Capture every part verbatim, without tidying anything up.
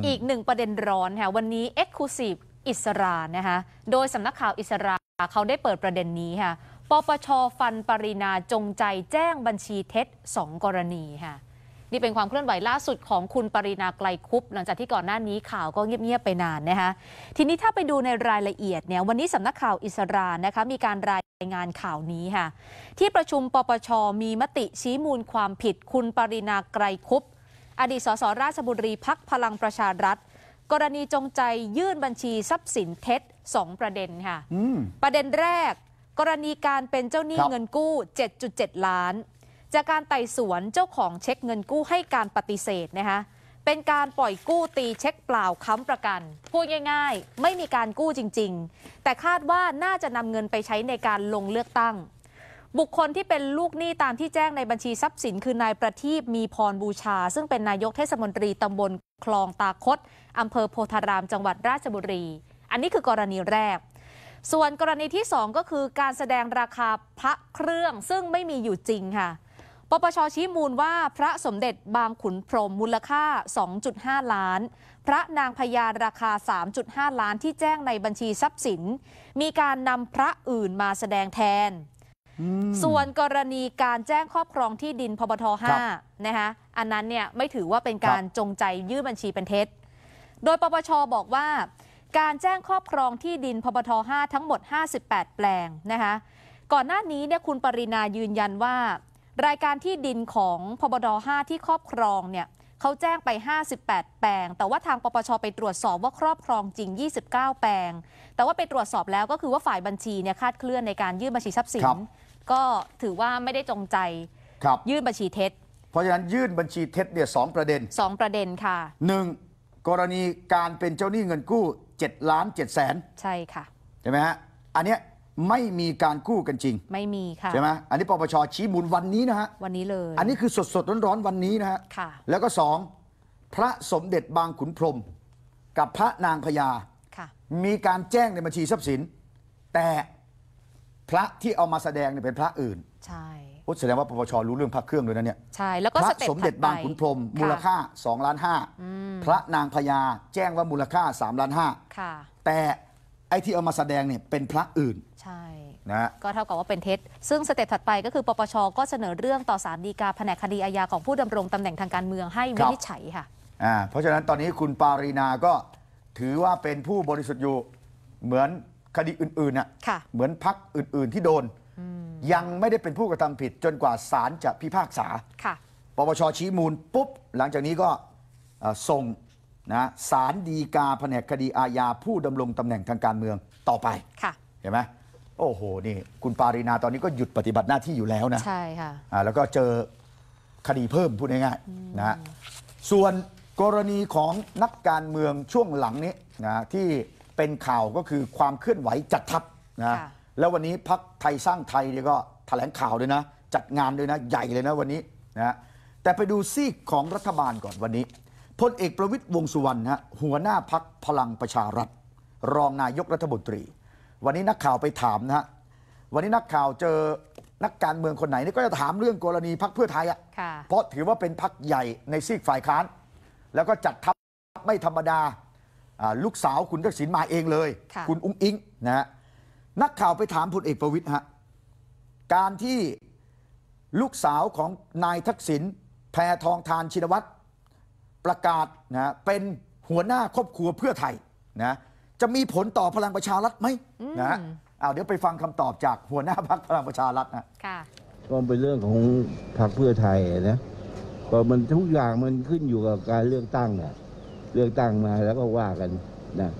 อีกหนึ่งประเด็นร้อนค่ะวันนี้ Exclusive อิสรานะคะโดยสำนักข่าวอิสราเขาได้เปิดประเด็นนี้ค่ะปปช.ฟันปรินาจงใจแจ้งบัญชีเท็จสองกรณีค่ะนี่เป็นความเคลื่อนไหวล่าสุดของคุณปรินาไกรคุปหลังจากที่ก่อนหน้านี้ข่าวก็เงียบๆไปนานนะคะทีนี้ถ้าไปดูในรายละเอียดเนี่ยวันนี้สำนักข่าวอิสรานะคะมีการรายงานข่าวนี้ค่ะที่ประชุมปปช.มีมติชี้มูลความผิดคุณปรินาไกรคุปอดีตสสราชบุรีพรรคพลังประชารัฐกรณีจงใจยื่นบัญชีทรัพย์สินเท็จสองประเด็นค่ะประเด็นแรกกรณีการเป็นเจ้าหนี้เงินกู้ เจ็ดจุดเจ็ด ล้านจากการไต่สวนเจ้าของเช็คเงินกู้ให้การปฏิเสธนะคะเป็นการปล่อยกู้ตีเช็คเปล่าค้ำประกันพูดง่ายๆไม่มีการกู้จริงๆแต่คาดว่าน่าจะนำเงินไปใช้ในการลงเลือกตั้งบุคคลที่เป็นลูกหนี้ตามที่แจ้งในบัญชีทรัพย์สินคือนายประทีปมีพรบูชาซึ่งเป็นนายกเทศมนตรีตำบลคลองตาคดอำเภอโพธารามจังหวัดราชบุรีอันนี้คือกรณีแรกส่วนกรณีที่สองก็คือการแสดงราคาพระเครื่องซึ่งไม่มีอยู่จริงค่ะปปช.ชี้มูลว่าพระสมเด็จบางขุนพรหมมูลค่า สองจุดห้า ล้านพระนางพญาราคา สามจุดห้า ล้านที่แจ้งในบัญชีทรัพย์สินมีการนำพระอื่นมาแสดงแทนส่วนกรณีการแจ้งครอบครองที่ดินพบทห้านะคะอันนั้นเนี่ยไม่ถือว่าเป็นการจงใจยื่นบัญชีเป็นเท็จโดยปปช.บอกว่าการแจ้งครอบครองที่ดินพบทห้าทั้งหมดห้าสิบแปดแปลงนะคะก่อนหน้านี้เนี่ยคุณปรินายืนยันว่ารายการที่ดินของพบทห้าที่ครอบครองเนี่ยเขาแจ้งไปห้าสิบแปดแปลงแต่ว่าทางปปช.ไปตรวจสอบว่าครอบครองจริงยี่สิบเก้าแปลงแต่ว่าไปตรวจสอบแล้วก็คือว่าฝ่ายบัญชีเนี่ยคาดเคลื่อนในการยื่นบัญชีทรัพย์สินก็ถือว่าไม่ได้จงใจยื่นบัญชีเท็จเพราะฉะนั้นยื่นบัญชีเท็จเนี่ยสองประเด็นสองประเด็นค่ะหนึ่งกรณีการเป็นเจ้าหนี้เงินกู้เจ็ดล้านเจ็ดแสนใช่ค่ะใช่ไหมฮะอันเนี้ยไม่มีการกู้กันจริงไม่มีค่ะใช่ไหมอันนี้ปปช.ชี้มูลวันนี้นะฮะวันนี้เลยอันนี้คือสดสดร้อนๆวันนี้นะฮะค่ะแล้วก็สองพระสมเด็จบางขุนพรหมกับพระนางพญาค่ะมีการแจ้งในบัญชีทรัพย์สินแต่พระที่เอามาแสดงเนี่ยเป็นพระอื่นใช่แสดงว่าปปช.รู้เรื่องพระเครื่องด้วยนะเนี่ยใช่แล้วก็พระสมเด็จบางขุนพรหมมูลค่าสองล้านห้าพระนางพญาแจ้งว่ามูลค่าสามล้านห้าแต่ไอ้ที่เอามาแสดงเนี่ยเป็นพระอื่นใช่นะก็เท่ากับว่าเป็นเท็จซึ่งสเต็ปถัดไปก็คือปปช.ก็เสนอเรื่องต่อศาลฎีกาแผนกคดีอาญาของผู้ดำรงตำแหน่งทางการเมืองให้วินิจฉัยค่ะอ่าเพราะฉะนั้นตอนนี้คุณปารีนาก็ถือว่าเป็นผู้บริสุทธิ์อยู่เหมือนคดีอื่นๆน่ะเหมือนพรรคอื่นๆที่โดนยังไม่ได้เป็นผู้กระทำผิดจนกว่าศาลจะพิพากษาปปช.ชี้มูลปุ๊บหลังจากนี้ก็ส่งนะศาลฎีกาแผนกคดีอาญาผู้ดำรงตำแหน่งทางการเมืองต่อไปเห็นไหมโอ้โหนี่คุณปารีนาตอนนี้ก็หยุดปฏิบัติหน้าที่อยู่แล้วนะใช่ค่ะแล้วก็เจอคดีเพิ่มพูดง่ายๆนะส่วนกรณีของนักการเมืองช่วงหลังนี้นะที่เป็นข่าวก็คือความเคลื่อนไหวจัดทัพนะแล้ววันนี้พรรคไทยสร้างไทยเนี่ยก็แถลงข่าวด้วยนะจัดงานด้วยนะใหญ่เลยนะวันนี้นะแต่ไปดูซีกของรัฐบาลก่อนวันนี้พลเอกประวิตรวงษ์สุวรรณฮะหัวหน้าพรรคพลังประชารัฐรองนายกรัฐมนตรีวันนี้นักข่าวไปถามนะฮะวันนี้นักข่าวเจอนักการเมืองคนไหนนี่ก็จะถามเรื่องกรณีพรรคเพื่อไทยอ่ะเพราะถือว่าเป็นพรรคใหญ่ในซีกฝ่ายค้านแล้วก็จัดทัพไม่ธรรมดาลูกสาวคุณทักษิณมาเองเลยคุณอุ้งอิงนะฮะนักข่าวไปถามพลเอกประวิตรฮะการที่ลูกสาวของนายทักษิณแพทองธารชินวัตรประกาศนะเป็นหัวหน้าครอบครัวเพื่อไทยนะจะมีผลต่อพลังประชารัฐไหมนะเอาเดี๋ยวไปฟังคำตอบจากหัวหน้าพรรคพลังประชารัฐนะค่ะก็เป็นเรื่องของพรรคเพื่อไทยนะก็มันทุกอย่างมันขึ้นอยู่กับการเลือกตั้งเนี่ยเลือกตั้งมาแล้วก็ว่ากันนะ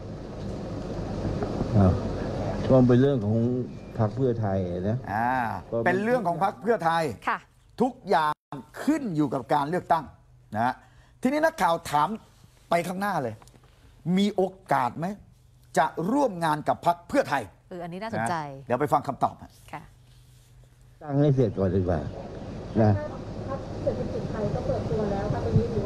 ก็เป็นเรื่องของพรรคเพื่อไทยนะอ่าเป็นเรื่องของพรรคเพื่อไทยค่ะทุกอย่างขึ้นอยู่กับการเลือกตั้งนะทีนี้นักข่าวถามไปข้างหน้าเลยมีโอกาสไหมจะร่วมงานกับพรรคเพื่อไทยเอออันนี้น่าสนใจเดี๋ยวไปฟังคำตอบค่ะตั้งให้เสร็จก่อนดีกว่านะเศรษฐกิจไทยก็เปิดตัวแล้วค่ะตอนนี้อยู่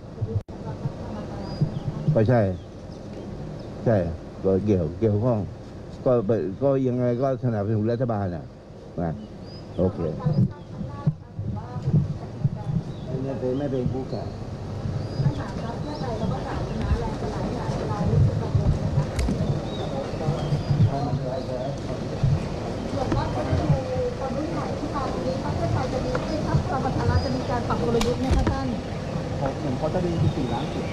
ก็ใช่ใช่ก็เกี่ยวเกี่ยวข้องก็ก็ยังไงก็สนับสนุนรัฐบาลอ่ะนะโอเคไม่เป็นไม่เป็นผู้กล้าตอรี่สี่ล้านสิบ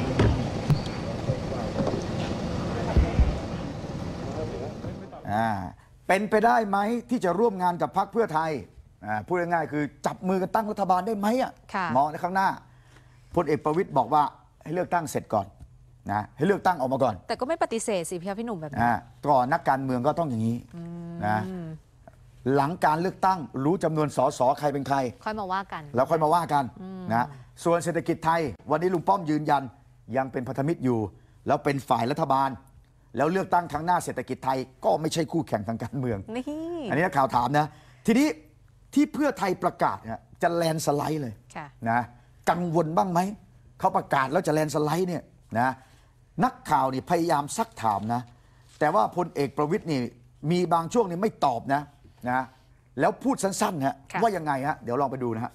อ่าเป็นไปได้ไหมที่จะร่วมงานกับพรรคเพื่อไทยอ่าพูดง่ายๆคือจับมือกันตั้งรัฐบาลได้ไหมอ่ะค่ะมองในข้างหน้าพลเอกประวิตยบอกว่าให้เลือกตั้งเสร็จก่อนนะให้เลือกตั้งออกมาก่อนแต่ก็ไม่ปฏิเสธสิพี่พี่หนุ่มแบบนี้อ่าก่อนนักการเมืองก็ต้องอย่างนี้นะหลังการเลือกตั้งรู้จำนวนสสใครเป็นใครค่อยมาว่ากันแล้วค่อยมาว่ากันนะส่วนเศรษฐกิจไทยวันนี้ลุงป้อมยืนยันยังเป็นพันธมิตรอยู่ แล้วเป็นฝ่ายรัฐบาล แล้วเลือกตั้งครั้งหน้าเศรษฐกิจไทยก็ไม่ใช่คู่แข่งทางการเมืองนี่อันนี้นักข่าวถามนะทีนี้ที่เพื่อไทยประกาศเนี่ยจะแลนด์สไลด์เลยค่ะนะกังวลบ้างไหมเขาประกาศแล้วจะแลนด์สไลด์เนี่ยนะนักข่าวนี่พยายามซักถามนะแต่ว่าพลเอกประวิตยนี่มีบางช่วงนี่ไม่ตอบนะนะแล้วพูดสั้นๆฮะค่ะว่ายังไงฮะเดี๋ยวลองไปดูนะฮะ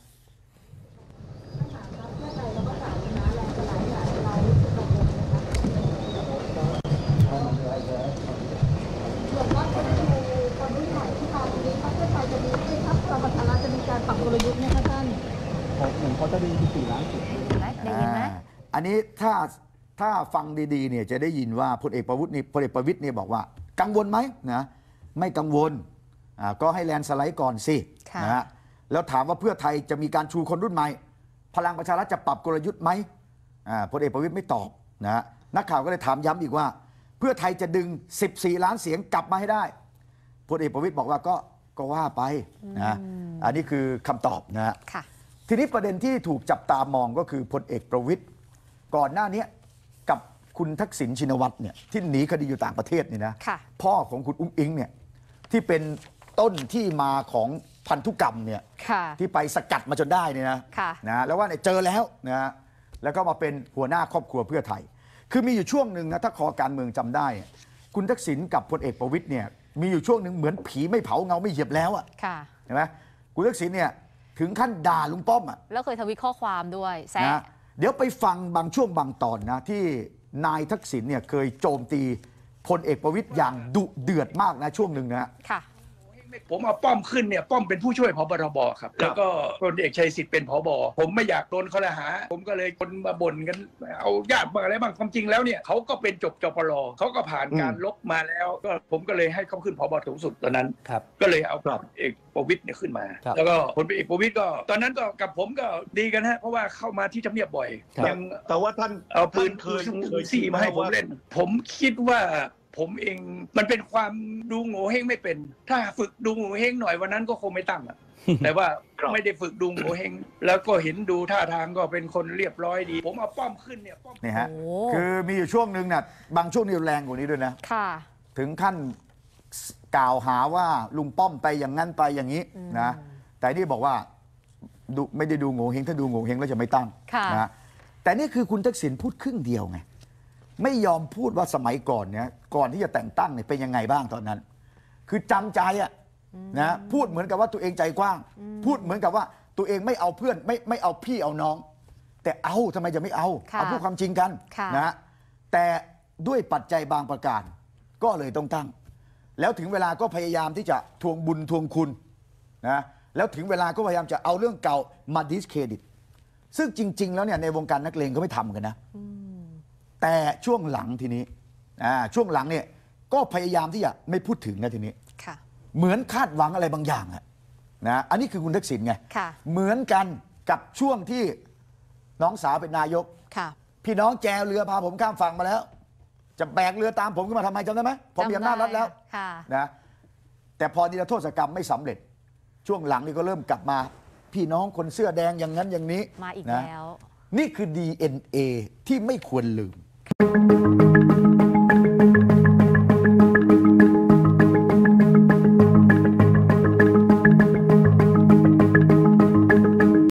ส่วนว่าคนดูคนรุ่นใหม่ที่มาตรงนี้พรรคเพื่อไทยจะมีให้พรรคพลังประชารัฐจะมีการปรับกลยุทธ์ไหมคะท่านของหนึ่งคอร์ตอรี่สี่ล้านสิบได้ได้ยินไหมอ่าอันนี้ถ้าถ้าฟังดีๆเนี่ยจะได้ยินว่าพลเอกประวิตยนี่พลเอกประวิตยเนี่ยบอกว่ากังวลไหมนะไม่กังวลอ่าก็ให้แลนด์สไลด์ก่อนสิค่ะนะฮะแล้วถามว่าเพื่อไทยจะมีการชูคนรุ่นใหม่ พลังประชารัฐจะปรับกลยุทธ์ไหมอ่าพลเอกประวิตยไม่ตอบนะฮะนักข่าวก็เลยถามย้ำอีกว่า เพื่อไทยจะดึงสิบสี่ล้านเสียงกลับมาให้ได้พลเอกประวิตยบอกว่าก็ก็ว่าไปนะอันนี้คือคำตอบนะฮะค่ะทีนี้ประเด็นที่ถูกจับตามองก็คือพลเอกประวิตยก่อนหน้านี้กับคุณทักษิณชินวัตรเนี่ยที่หนีคดีอยู่ต่างประเทศนี่นะค่ะพ่อของคุณอุ้งอิงเนี่ยที่เป็นต้นที่มาของพันธุกรรมเนี่ยค่ะที่ไปสกัดมาจนได้เนี่ยนะค่ะนะแล้วว่าเนี่ยเจอแล้วนะแล้วก็มาเป็นหัวหน้าครอบครัวเพื่อไทย คือมีอยู่ช่วงหนึ่งนะถ้าคอการเมืองจำได้ คุณทักษิณกับพลเอกประวิตยเนี่ยมีอยู่ช่วงหนึ่งเหมือนผีไม่เผาเงาไม่เหยียบแล้วอะค่ะเห็นไหมคุณทักษิณเนี่ยถึงขั้นด่าลุงป้อมอ่ะแล้วเคยทวิตข้อความด้วยแซะนะเดี๋ยวไปฟังบางช่วงบางตอนนะที่นายทักษิณเนี่ยเคยโจมตีพลเอกประวิตยอย่างดุเดือดมากนะช่วงหนึ่งนะค่ะผมเอาป้อมขึ้นเนี่ยป้อมเป็นผู้ช่วยผบ.รบ.ครับแล้วก็พลเอกชัยศิษฐ์เป็นผบ.ผมไม่อยากโดนข้อหาผมก็เลยคนมาบ่นกันเอาญาติมาอะไรบ้างความจริงแล้วเนี่ยเขาก็เป็นจบจปรเขาก็ผ่านการลบมาแล้วก็ผมก็เลยให้เขาขึ้นผบ.สูงสุดตอนนั้นครับก็เลยเอาพลเอกประวิตยเนี่ยขึ้นมาครับแล้วก็พลเอกประวิตยก็ตอนนั้นก็กับผมก็ดีกันฮะเพราะว่าเข้ามาที่ทำเนียบบ่อยครับยังแต่ว่าท่านเอาปืนท่านเคยเคเคยยซี่มาให้ผมว่าเล่น ผมคิดว่าผมเองมันเป็นความดูโง่เฮงไม่เป็น ถ้าฝึกดูโง่เฮงหน่อยวันนั้นก็คงไม่ตั้งอ่ะ แต่ว่าครับไม่ได้ฝึกดูโง่เฮงแล้วก็เห็นดูท่าทางก็เป็นคนเรียบร้อยดี ผมเอาป้อมขึ้นเนี่ยป้อมนี่ฮะโอ้คือมีอยู่ช่วงหนึ่งน่ะบางช่วงนี่แรงกว่านี้ด้วยนะค่ะถึงขั้นกล่าวหาว่าลุงป้อมไปอย่างนั้นไปอย่างนี้นะแต่นี่บอกว่าดูไม่ได้ดูโง่เฮงถ้าดูโง่เฮงแล้วจะไม่ตั้งค่ะนะแต่นี่คือคุณทักษิณพูดครึ่งเดียวไงไม่ยอมพูดว่าสมัยก่อนเนี่ยก่อนที่จะแต่งตั้งเนี่ยเป็นยังไงบ้างตอนนั้น คือจำใจอะนะพูดเหมือนกับว่าตัวเองใจกว้าง พูดเหมือนกับว่าตัวเองไม่เอาเพื่อนไม่ไม่เอาพี่เอาน้อง แต่เอาทำไมจะไม่เอาค่ะเอาพูดความจริงกันค่ะนะฮะแต่ด้วยปัจจัยบางประการก็เลยต้องตั้ง แล้วถึงเวลาก็พยายามที่จะทวงบุญทวงคุณนะแล้วถึงเวลาก็พยายามจะเอาเรื่องเก่ามาดิสเครดิต ซึ่งจริง ๆ แล้วเนี่ยในวงการนักเลงก็ไม่ทำกันนะ แต่ช่วงหลังทีนี้อ่าช่วงหลังเนี่ยก็พยายามที่จะไม่พูดถึงนะทีนี้ค่ะเหมือนคาดหวังอะไรบางอย่างอะนะอันนี้คือคุณทักษิณไงค่ะเหมือนกันกับช่วงที่น้องสาวเป็นนายกค่ะพี่น้องแจวเรือพาผมข้ามฝั่งมาแล้ว จะแบกเรือตามผมขึ้นมาทำไมจำได้ไหมผมมีอำนาจรัฐแล้วค่ะนะแต่พอนิรโทษกรรมไม่สำเร็จ ช่วงหลังนี่ก็เริ่มกลับมา พี่น้องคนเสื้อแดงอย่างนั้นอย่างนี้มาอีกนะแล้วนี่คือ ดี เอ็น เอ ที่ไม่ควรลืม